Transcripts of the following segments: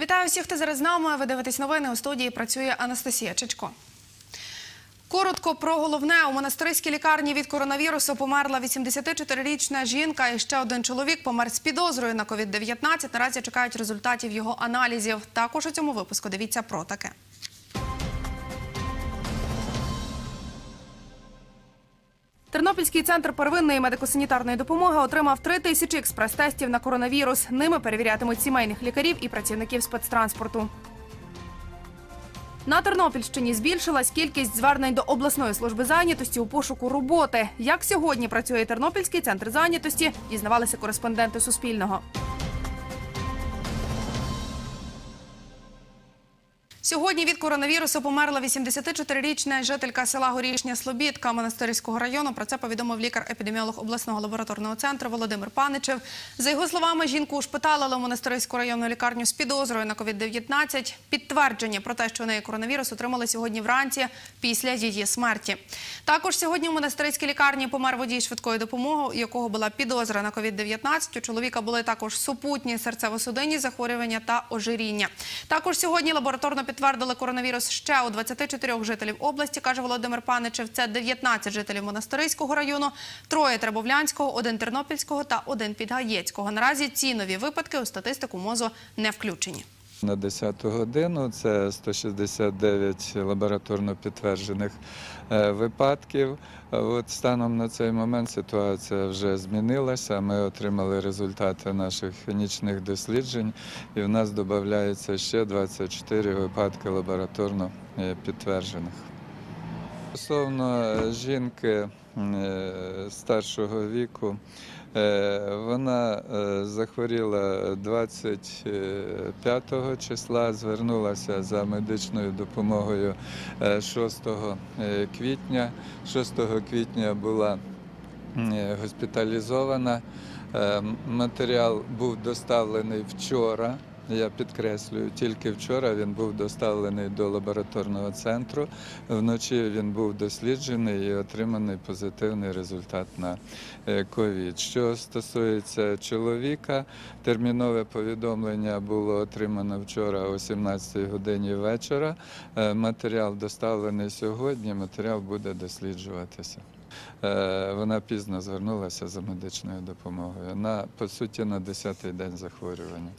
Вітаю всіх, хто зараз з нами. Ви дивитесь новини. У студії працює Анастасія Чичко. Коротко про головне. У монастирській лікарні від коронавірусу померла 84-річна жінка і ще один чоловік помер з підозрою на COVID-19. Наразі чекають результатів його аналізів. Також у цьому випуску дивіться про таке. Тернопільський центр первинної медико-санітарної допомоги отримав 3000 експрес-тестів на коронавірус. Ними перевірятимуть сімейних лікарів і працівників спецтранспорту. На Тернопільщині збільшилась кількість звернень до обласної служби зайнятості у пошуку роботи. Як сьогодні працює Тернопільський центр зайнятості, дізнавалися кореспонденти Суспільного. Сьогодні від коронавірусу померла 84-річна жителька села Горішня Слобідка Монастирського району. Про це повідомив лікар-епідеміолог обласного лабораторного центру Володимир Паничев. За його словами, жінку ушпиталили в Монастирську районну лікарню з підозрою на COVID-19. Підтвердження про те, що у неї коронавірус, отримали сьогодні вранці після її смерті. Також сьогодні у Монастирській лікарні помер водій швидкої допомоги, у якого була підозра на COVID-19. У чоловіка були також супутні серцево-судинні захворювання та ожиріння. Також сьогодні лабораторно підтвердили коронавірус ще у 24 жителів області, каже Володимир Паничев. Це 19 жителів Монастирського району, 3 Тербовлянського, 1 Тернопільського та 1 Підгаєцького. Наразі ці нові випадки у статистику МОЗу не включені. На 10-ту годину це 169 лабораторно підтверджених випадків. От станом на цей момент ситуація вже змінилася. Ми отримали результати наших нічних досліджень і в нас додається ще 24 випадки лабораторно підтверджених. Стосовно жінки старшого віку, вона захворіла 25 числа, звернулася за медичною допомогою 6 квітня. 6 квітня була госпіталізована. Матеріал був доставлений вчора. Я підкреслюю, тільки вчора він був доставлений до лабораторного центру. Вночі він був досліджений і отриманий позитивний результат на ковід. Що стосується чоловіка, термінове повідомлення було отримано вчора о 17 годині вечора. Матеріал доставлений сьогодні, матеріал буде досліджуватися. Вона пізно звернулася за медичною допомогою, по суті, на 10-й день захворювання.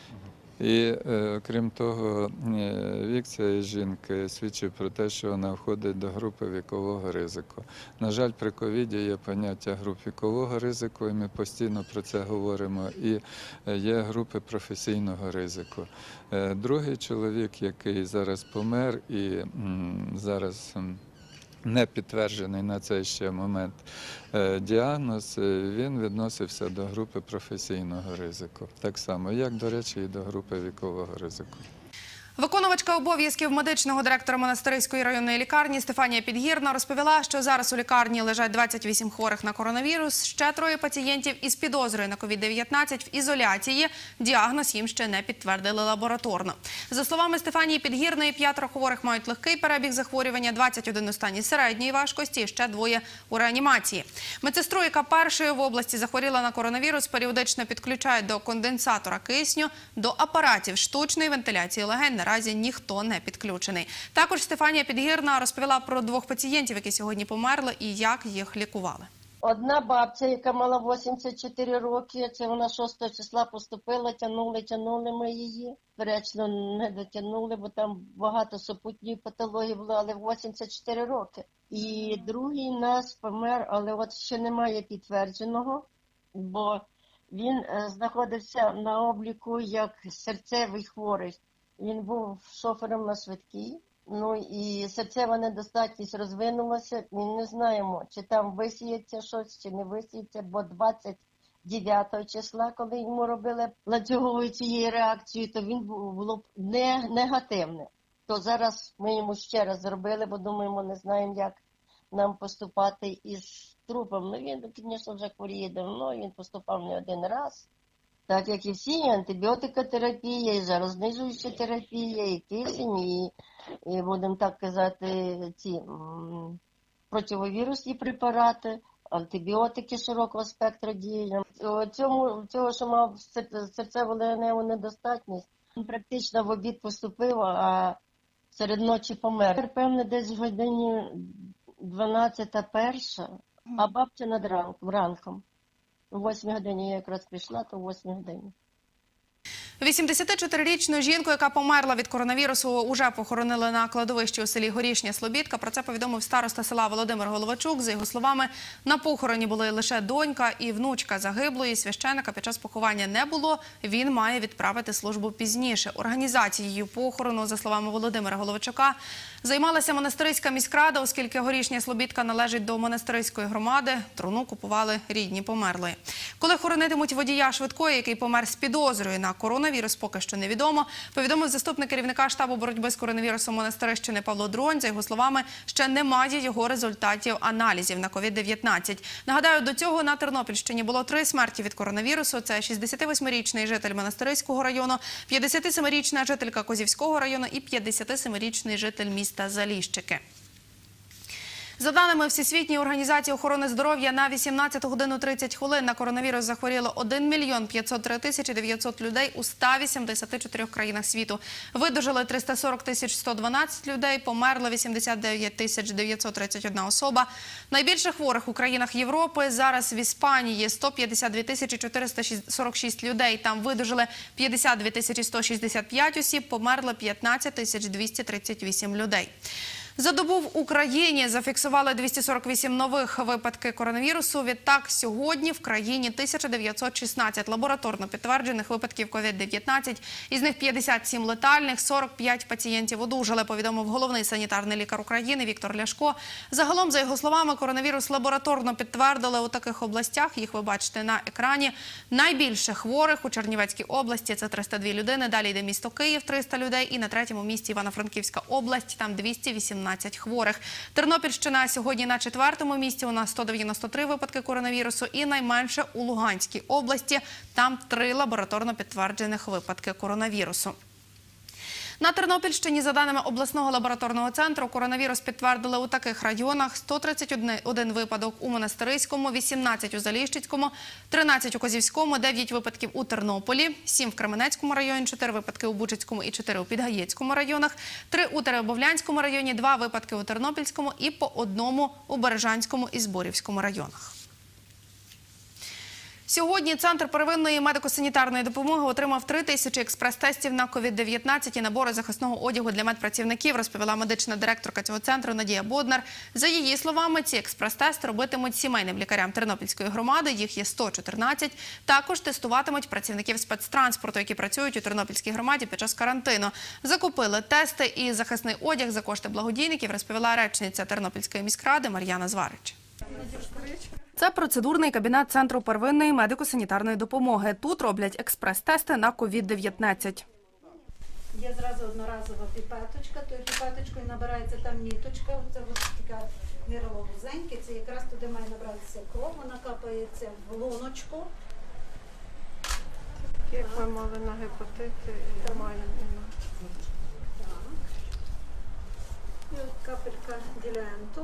І, крім того, вік цієї жінки свідчить про те, що вона входить до групи вікового ризику. На жаль, при ковіді є поняття груп вікового ризику, і ми постійно про це говоримо, і є групи професійного ризику. Другий чоловік, який зараз помер і зараз не підтверджений на цей ще момент діагноз, він відносився до групи професійного ризику. Так само, як, до речі, і до групи вікового ризику. Виконувачка обов'язків медичного директора Монастирської районної лікарні Стефанія Підгірна розповіла, що зараз у лікарні лежать 28 хворих на коронавірус, ще 3 пацієнтів із підозрою на COVID-19 в ізоляції. Діагноз їм ще не підтвердили лабораторно. За словами Стефанії Підгірної, 5 хворих мають легкий перебіг захворювання, 21 у стані середньої важкості і ще 2 у реанімації. Медсестру, яка першою в області захворіла на коронавірус, періодично підключають до конденсатора кисню, до апаратів штучної вентиляції легень. Наразі ніхто не підключений. Також Стефанія Підгірна розповіла про 2 пацієнтів, які сьогодні померли, і як їх лікували. Одна бабця, яка мала 84 роки, це вона 6 числа поступила, тягнули ми її. Перечно не дотягнули, бо там багато супутньої патології було, але 84 роки. І другий у нас помер, але от ще немає підтвердженого, бо він знаходився на обліку як серцевий хворий. Він був шофером на швидкій, і серцева недостатність розвинулася. Ми не знаємо, чи там висіється щось, чи не висіється, бо 29 числа, коли йому робили ланцюгову цієї реакції, то він було не негативне. То зараз ми йому ще раз зробили, бо думаємо, не знаємо, як нам поступати із трупом. Він, звісно, вже хворіє давно, він поступав не один раз. Так як і всі, антибіотикотерапія, і жарознижуюча терапія, і кисень, і будемо так казати, ці противовірусні препарати, антибіотики широкого спектру дії. Цього, що мав серцево-легеневу недостатність, Він практично в обід поступив, а серед ночі помер. Певне, десь в годині 12:01, а бабця над ранком. О 8 годині я якраз прийшла, то о 8 годині. 84-річну жінку, яка померла від коронавірусу, уже похоронили на кладовищі у селі Горішня Слобідка. Про це повідомив староста села Володимир Головачук. За його словами, на похороні були лише донька і внучка загиблої. Священика під час поховання не було. Він має відправити службу пізніше. Організацією похорону, за словами Володимира Головачука, займалася монастирська міськрада, оскільки Горішня Слобідка належить до монастирської громади. Труну купували рідні померлої. Коли хоронитимуть водія швидкої, який помер з підозрою на коронавірус, поки що невідомо, повідомив заступник керівника штабу боротьби з коронавірусом Монастирищини Павло Дронь. За його словами, ще немає його результатів аналізів на COVID-19. Нагадаю, до цього на Тернопільщині було 3 смерті від коронавірусу. Це 68-річний житель Монастирського району, 57-річна жителька Козівського району і 57-річний житель міста Заліщики. За даними Всесвітньої організації охорони здоров'я, на 18 годину 30 хвилин на коронавірус захворіло 1 мільйон 503 тисячі 900 людей у 184 країнах світу. Видужали 340 тисяч 112 людей, померла 89 тисяч 931 особа. Найбільше хворих у країнах Європи зараз в Іспанії – 152 тисячі 446 людей. Там видужали 52 тисячі 165 осіб, померли 15 тисяч 238 людей. За добу в Україні зафіксували 248 нових випадків коронавірусу. Відтак, сьогодні в країні 1916 лабораторно підтверджених випадків COVID-19. Із них 57 летальних, 45 пацієнтів одужали, повідомив головний санітарний лікар України Віктор Ляшко. Загалом, за його словами, коронавірус лабораторно підтвердили у таких областях, їх ви бачите на екрані. Найбільше хворих у Чернівецькій області – це 302 людини, далі йде місто Київ – 300 людей і на третьому місці Івано-Франківська область, там 218 хворих. Тернопільщина сьогодні на 4-му місці, у нас 193 випадки коронавірусу і найменше у Луганській області, там 3 лабораторно підтверджених випадки коронавірусу. На Тернопільщині, за даними обласного лабораторного центру, коронавірус підтвердили у таких районах: 131 випадок у Монастириському, 18 у Заліщицькому, 13 у Козівському, 9 випадків у Тернополі, 7 в Кременецькому районі, 4 випадки у Бучицькому і 4 у Підгаєцькому районах, 3 у Теребовлянському районі, 2 випадки у Тернопільському і по 1 у Бережанському і Зборівському районах. Сьогодні Центр первинної медико-санітарної допомоги отримав 3 тисячі експрес-тестів на COVID-19 і набори захисного одягу для медпрацівників, розповіла медична директорка цього центру Надія Боднар. За її словами, ці експрес-тести робитимуть сімейним лікарям Тернопільської громади, їх є 114. Також тестуватимуть працівників спецтранспорту, які працюють у Тернопільській громаді під час карантину. Закупили тести і захисний одяг за кошти благодійників, розповіла речниця Тернопільської міськради Мар'яна Зварич. Це процедурний кабінет Центру первинної медико-санітарної допомоги. Тут роблять експрес-тести на COVID-19. Є зразу одноразова піпеточка, тою піпеточкою набирається там ніточка, це ось така мірло вузеньке, це якраз туди має набратися кров, вона капається в луночку. Як ми мали на гепатити, маємо і на... Так. І от капелька діленту.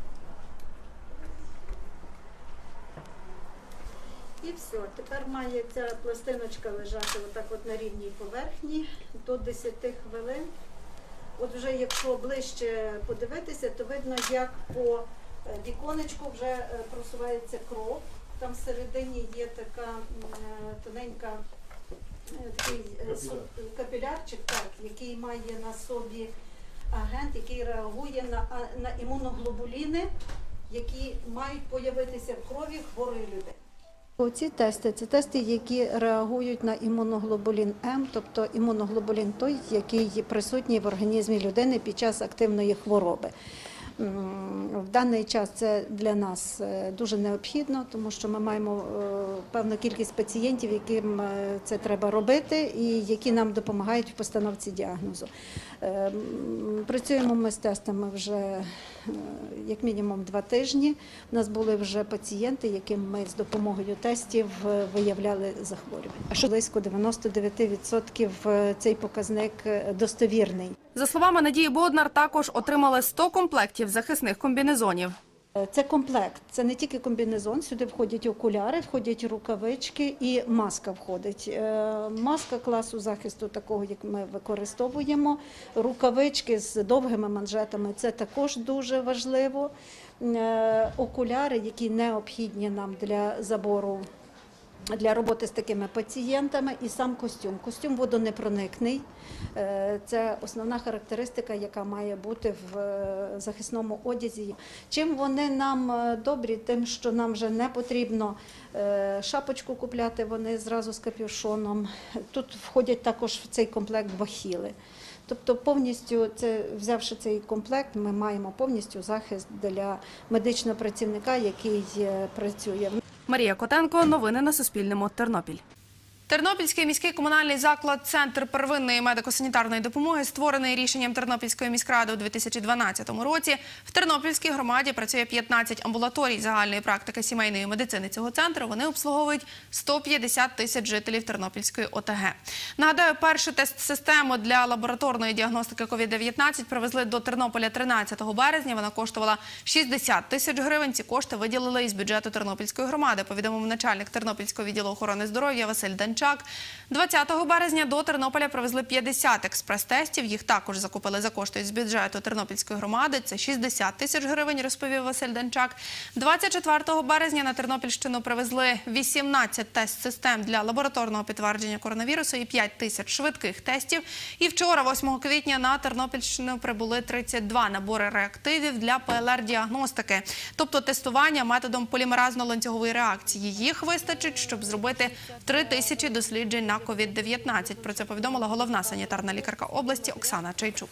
І все. Тепер має ця пластиночка лежати отак от на рівній поверхні до 10 хвилин. От вже якщо ближче подивитися, то видно, як по віконечку вже просувається кров. Там всередині є така тоненька такий капілярчик, так, який має на собі агент, який реагує на імуноглобуліни, які мають появитися в крові хворої людини. Оці тести – це тести, які реагують на імуноглобулін М, тобто імуноглобулін той, який присутній в організмі людини під час активної хвороби. В даний час це для нас дуже необхідно, тому що ми маємо певну кількість пацієнтів, яким це треба робити і які нам допомагають в постановці діагнозу. Працюємо ми з тестами вже як мінімум 2 тижні. У нас були вже пацієнти, яким ми з допомогою тестів виявляли захворювання. Близько 99% цей показник достовірний. За словами Надії Боднар, також отримали 100 комплектів захисних комбінезонів. Це комплект, це не тільки комбінезон, сюди входять окуляри, входять рукавички і маска входить. Маска класу захисту такого, як ми використовуємо, рукавички з довгими манжетами, це також дуже важливо. Окуляри, які необхідні нам для забору, для роботи з такими пацієнтами, і сам костюм. Костюм водонепроникний. Це основна характеристика, яка має бути в захисному одязі. Чим вони нам добрі? Тим, що нам вже не потрібно шапочку купляти, вони зразу з капюшоном. Тут входять також в цей комплект бахіли. Тобто повністю, взявши цей комплект, ми маємо повністю захист для медичного працівника, який працює. Марія Котенко, новини на Суспільному, Тернопіль. Тернопільський міський комунальний заклад «Центр первинної медико-санітарної допомоги», створений рішенням Тернопільської міськради у 2012 році. В Тернопільській громаді працює 15 амбулаторій загальної практики сімейної медицини цього центру. Вони обслуговують 150 тисяч жителів Тернопільської ОТГ. Нагадаю, першу тест-систему для лабораторної діагностики COVID-19 привезли до Тернополя 13 березня. Вона коштувала 60 тисяч гривень. Ці кошти виділили із бюджету Тернопільської громади, повідомив начальник Тернопільського відділу охорони здоров'я Василь Данчак. 20 березня до Тернополя привезли 50 експрес-тестів. Їх також закупили за кошти з бюджету Тернопільської громади. Це 60 тисяч гривень, розповів Василь Данчак. 24 березня на Тернопільщину привезли 18 тест-систем для лабораторного підтвердження коронавірусу і 5 тисяч швидких тестів. І вчора, 8 квітня, на Тернопільщину прибули 32 набори реактивів для ПЛР-діагностики, тобто тестування методом полімеразно-ланцюгової реакції. Їх вистачить, щоб зробити 3000 досліджень на COVID-19. Про це повідомила головна санітарна лікарка області Оксана Чайчук.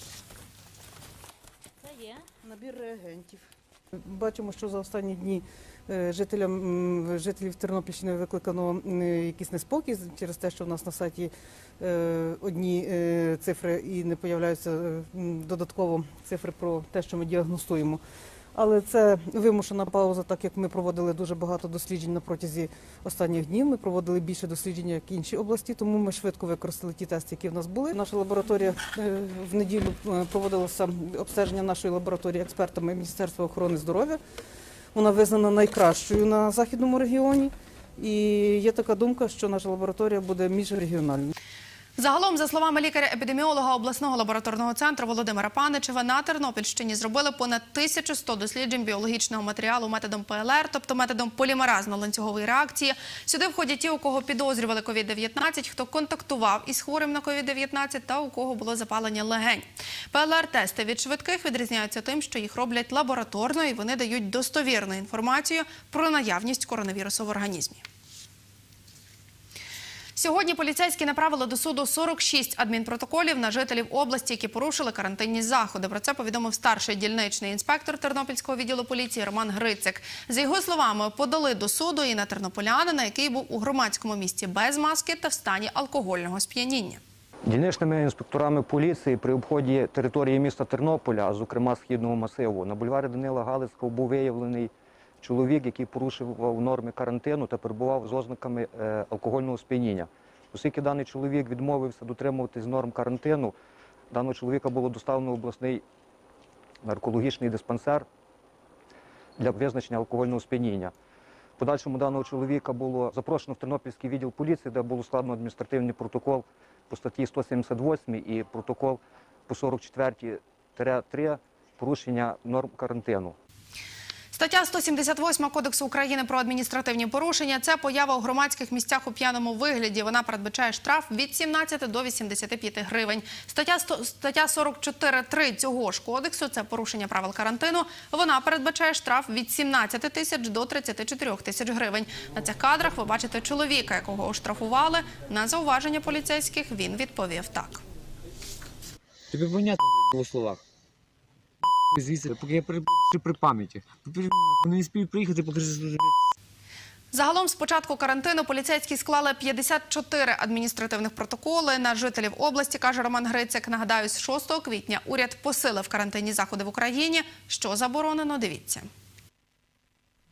Це є набір реагентів. Бачимо, що за останні дні жителів Тернопільщини викликано якийсь неспокій через те, що в нас на сайті одні цифри і не появляються додатково цифри про те, що ми діагностуємо. Але це вимушена пауза, так як ми проводили дуже багато досліджень на протязі останніх днів. Ми проводили більше досліджень, як інші області, тому ми швидко використали ті тести, які в нас були. Наша лабораторія в неділю проводилося обстеження нашої лабораторії експертами Міністерства охорони здоров'я. Вона визнана найкращою на західному регіоні. І є така думка, що наша лабораторія буде міжрегіональною. Загалом, за словами лікаря-епідеміолога обласного лабораторного центру Володимира Паничева, на Тернопільщині зробили понад 1100 досліджень біологічного матеріалу методом ПЛР, тобто методом полімеразно-ланцюгової реакції. Сюди входять ті, у кого підозрювали COVID-19, хто контактував із хворим на COVID-19 та у кого було запалення легень. ПЛР-тести від швидких відрізняються тим, що їх роблять лабораторно і вони дають достовірну інформацію про наявність коронавірусу в організмі. Сьогодні поліцейські направили до суду 46 адмінпротоколів на жителів області, які порушили карантинні заходи. Про це повідомив старший дільничний інспектор Тернопільського відділу поліції Роман Грицик. За його словами, подали до суду і на тернополянина, який був у громадському місці без маски та в стані алкогольного сп'яніння. Дільничними інспекторами поліції при обході території міста Тернополя, а зокрема Східного масиву, на бульварі Данила Галицького був виявлений чоловік, який порушував норми карантину та перебував з ознаками алкогольного сп'яніння. Оскільки даний чоловік відмовився дотримуватись норм карантину, даного чоловіка було доставлено в обласний наркологічний диспансер для визначення алкогольного сп'яніння. В подальшому даного чоловіка було запрошено в Тернопільський відділ поліції, де було складено адміністративний протокол по статті 178 і протокол по 44-3 порушення норм карантину. Стаття 178 Кодексу України про адміністративні порушення – це поява у громадських місцях у п'яному вигляді. Вона передбачає штраф від 17 до 85 гривень. Стаття 44.3 цього ж кодексу – це порушення правил карантину. Вона передбачає штраф від 17 тисяч до 34 тисяч гривень. На цих кадрах ви бачите чоловіка, якого оштрафували. На зауваження поліцейських він відповів так. Тобі понятно в словах. Звідси, поки я при пам'яті. Вони не спіють приїхати, поки ж... Загалом з початку карантину поліцейські склали 54 адміністративних протоколи на жителів області, каже Роман Грицик. Нагадаю, з 6 квітня уряд посилив карантинні заходи в Україні. Що заборонено, дивіться.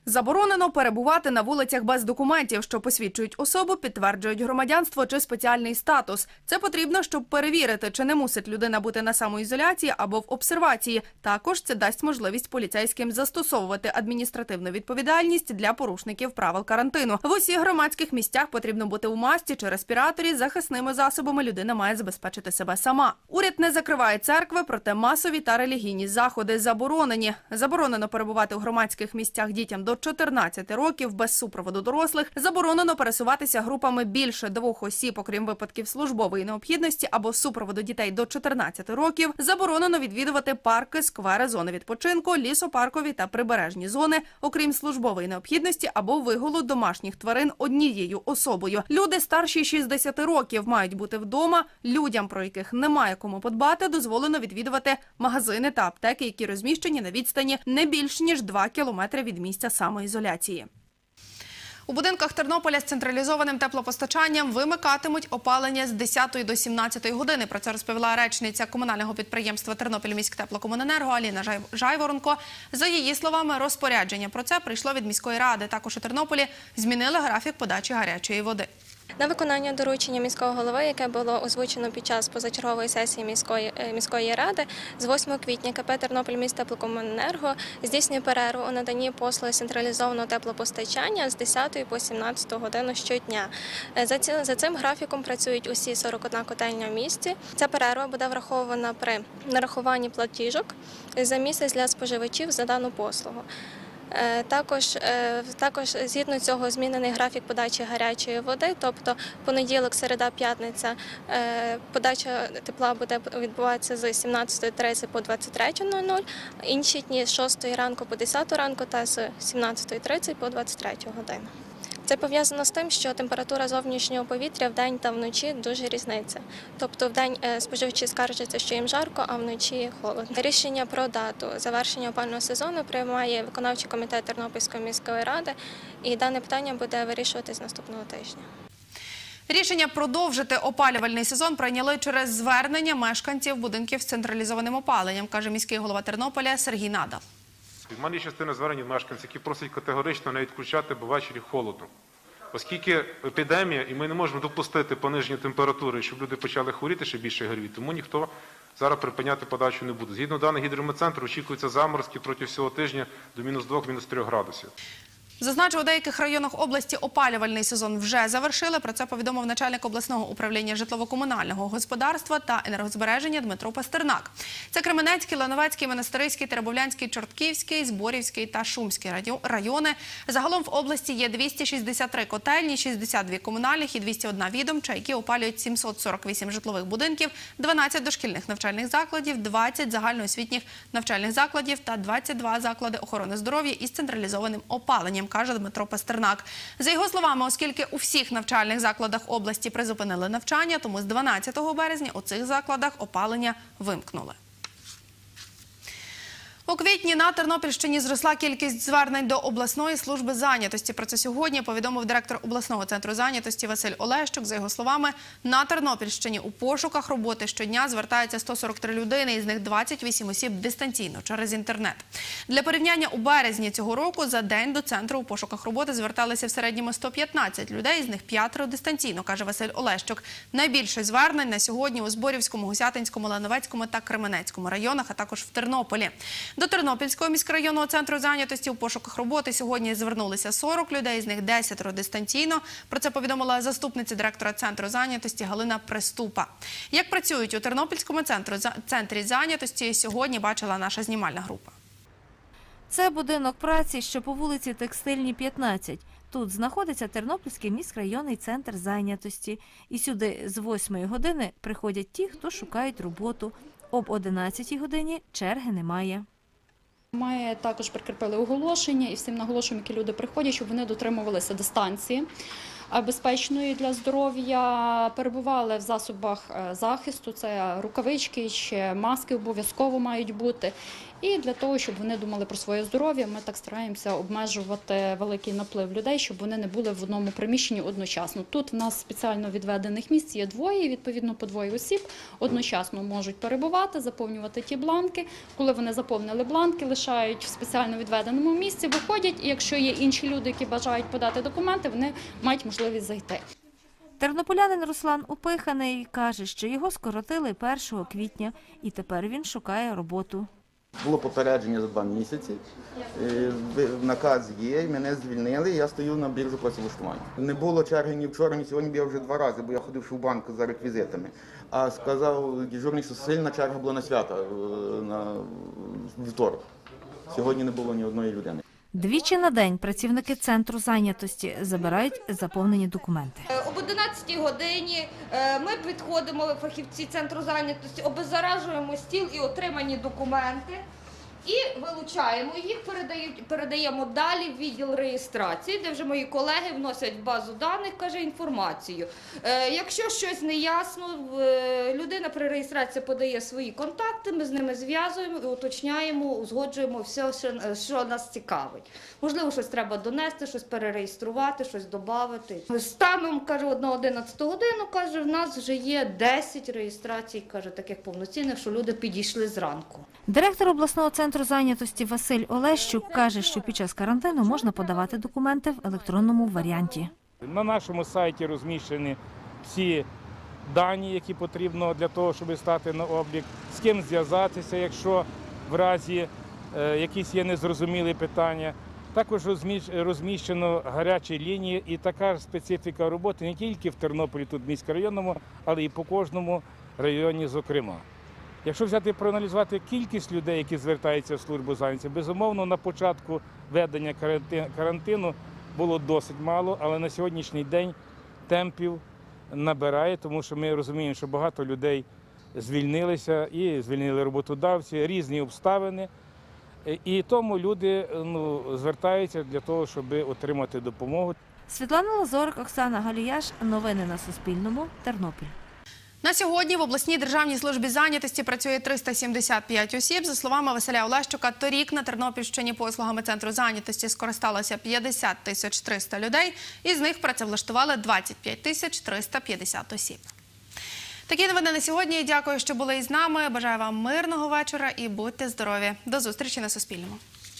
Заборонено перебувати на вулицях без документів, що посвідчують особу, підтверджують громадянство чи спеціальний статус. Це потрібно, щоб перевірити, чи не мусить людина бути на самоізоляції або в обсервації. Також це дасть можливість поліцейським застосовувати адміністративну відповідальність для порушників правил карантину. В усіх громадських місцях потрібно бути у масці чи респіраторі. Захисними засобами людина має забезпечити себе сама. Уряд не закриває церкви, проте масові та релігійні заходи заборонені. Заборонено перебувати у громадських місцях дітям до 14 років без супроводу дорослих. Заборонено пересуватися групами більше 2 осіб, окрім випадків службової необхідності або супроводу дітей до 14 років. Заборонено відвідувати парки, сквери, зони відпочинку, лісопаркові та прибережні зони, окрім службової необхідності або вигулу домашніх тварин однією особою. Люди старші 60 років мають бути вдома. Людям, про яких немає кому подбати, дозволено відвідувати магазини та аптеки, які розміщені на відстані не більш ніж 2 кілометри від місця самоізоляції. У будинках Тернополя з централізованим теплопостачанням вимикатимуть опалення з 10 до 17 години. Про це розповіла речниця комунального підприємства «Тернопільміськтеплокомуненерго» Аліна Жайворонко. За її словами, розпорядження про це прийшло від міської ради. Також у Тернополі змінили графік подачі гарячої води. На виконання доручення міського голови, яке було озвучено під час позачергової сесії міської ради, з 8 квітня КП «Тернопільміськтеплокомуненерго» здійснює перерву у наданні послуги централізованого теплопостачання з 10 по 17 годину щодня. За цим графіком працюють усі 41 котельня в місті. Ця перерва буде врахована при нарахуванні платіжок за місяць для споживачів за дану послугу. Також згідно цього змінений графік подачі гарячої води, тобто понеділок, середа, п'ятниця подача тепла буде відбуватися з 17:30 по 23:00, інші дні з 6 ранку по 10 ранку та з 17:30 по 23 годину. Це пов'язано з тим, що температура зовнішнього повітря вдень та вночі дуже різниця. Тобто вдень споживачі скаржаться, що їм жарко, а вночі холодно. Рішення про дату завершення опалювального сезону приймає виконавчий комітет Тернопільської міської ради, і дане питання буде вирішуватись наступного тижня. Рішення продовжити опалювальний сезон прийняли через звернення мешканців будинків з централізованим опаленням, каже міський голова Тернополя Сергій Надал. В мене частина звернень мешканців, які просять категорично не відключати, бо ввечері холодно. Оскільки епідемія, і ми не можемо допустити пониження температури, щоб люди почали хворіти ще більше гріві, тому ніхто зараз припиняти подачу не буде. Згідно даних гідрометцентру, очікуються заморозки протягом всього тижня до -2, -3 градусів. Зазначу, у деяких районах області опалювальний сезон вже завершили. Про це повідомив начальник обласного управління житлово-комунального господарства та енергозбереження Дмитро Пастернак. Це Кременецький, Лановецький, Монастириський, Теребовлянський, Чортківський, Зборівський та Шумський райони. Загалом в області є 263 котельні, 62 комунальних і 201 відомча, які опалюють 748 житлових будинків, 12 дошкільних навчальних закладів, 20 загальноосвітніх навчальних закладів та 22 заклади охорони здоров'я із централізованим опаленням, каже Дмитро Пастернак. За його словами, оскільки у всіх навчальних закладах області призупинили навчання, тому з 12 березня у цих закладах опалення вимкнули. У квітні на Тернопільщині зросла кількість звернень до обласної служби зайнятості. Про це сьогодні повідомив директор обласного центру зайнятості Василь Олещук. За його словами, на Тернопільщині у пошуках роботи щодня звертаються 143 людини, із них 28 осіб дистанційно через інтернет. Для порівняння, у березні цього року за день до центру у пошуках роботи зверталися в середньому 115 людей, з них 5 дистанційно, каже Василь Олещук. Найбільше звернень на сьогодні у Зборівському, Гусятинському, Лановецькому та Кременецькому районах, а також в Тернополі. До Тернопільського міськрайонного центру зайнятості у пошуках роботи сьогодні звернулися 40 людей, з них 10 дистанційно. Про це повідомила заступниця директора центру зайнятості Галина Приступа. Як працюють у Тернопільському центрі зайнятості, сьогодні бачила наша знімальна група. Це будинок праці, що по вулиці Текстильній, 15. Тут знаходиться Тернопільський міськрайонний центр зайнятості. І сюди з 8 години приходять ті, хто шукають роботу. Об 11 годині черги немає. Ми також прикріпили оголошення і всім наголошуємо, які люди приходять, щоб вони дотримувалися дистанції. безпечною для здоров'я, перебували в засобах захисту, це рукавички чи маски обов'язково мають бути. І для того, щоб вони думали про своє здоров'я, ми так стараємося обмежувати великий наплив людей, щоб вони не були в одному приміщенні одночасно. Тут в нас спеціально відведених місць є двоє, і відповідно по двоє осіб одночасно можуть перебувати, заповнювати ті бланки. Коли вони заповнили бланки, лишають в спеціально відведеному місці, виходять, і якщо є інші люди, які бажають подати документи, вони мають можливість зайти. Тернополянин Руслан упиханий, каже, що його скоротили 1 квітня і тепер він шукає роботу. Було попередження за 2 місяці, наказ є, мене звільнили, я стою на біржу працевлаштування. Не було черги ні вчора, ні сьогодні, бо я вже 2 рази, бо я ходив в банк за реквізитами. А сказав дежурний, що сильна черга була на свята, на вівторок. Сьогодні не було ні одної людини. Двічі на день працівники центру зайнятості забирають заповнені документи. Об 11 годині ми підходимо, фахівці центру зайнятості, обеззаражуємо стіл і отримані документи і вилучаємо їх, передаємо далі в відділ реєстрації, де вже мої колеги вносять в базу даних, каже, інформацію. Якщо щось не ясно, людина при реєстрації подає свої контакти, ми з ними зв'язуємо і уточняємо, узгоджуємо все, що нас цікавить. Можливо, щось треба донести, щось перереєструвати, щось додати. Станом, каже, на 11 годину, каже, в нас вже є 10 реєстрацій, каже, таких повноцінних, що люди підійшли зранку. Директор обласного центру зайнятості Василь Олещук каже, що під час карантину можна подавати документи в електронному варіанті. На нашому сайті розміщені всі дані, які потрібно для того, щоб стати на облік, з ким зв'язатися, якщо в разі якісь є незрозумілі питання. Також розміщено гарячі лінії і така специфіка роботи не тільки в Тернополі, тут міськрайонному, але і по кожному районі зокрема. Якщо взяти проаналізувати кількість людей, які звертаються в службу зайнятості, безумовно, на початку введення карантину було досить мало, але на сьогоднішній день темпів набирає, тому що ми розуміємо, що багато людей звільнилися і звільнили роботодавці, різні обставини. І тому люди звертаються для того, щоб отримати допомогу. Світлана Лазорик, Оксана Галіяш. Новини на Суспільному. Тернопіль. На сьогодні в обласній державній службі зайнятості працює 375 осіб. За словами Василя Олещука, торік на Тернопільщині послугами центру зайнятості скористалося 50 300 людей, із них працевлаштували 25 350 осіб. Такі новини на сьогодні. Дякую, що були із нами. Бажаю вам мирного вечора і будьте здорові. До зустрічі на Суспільному.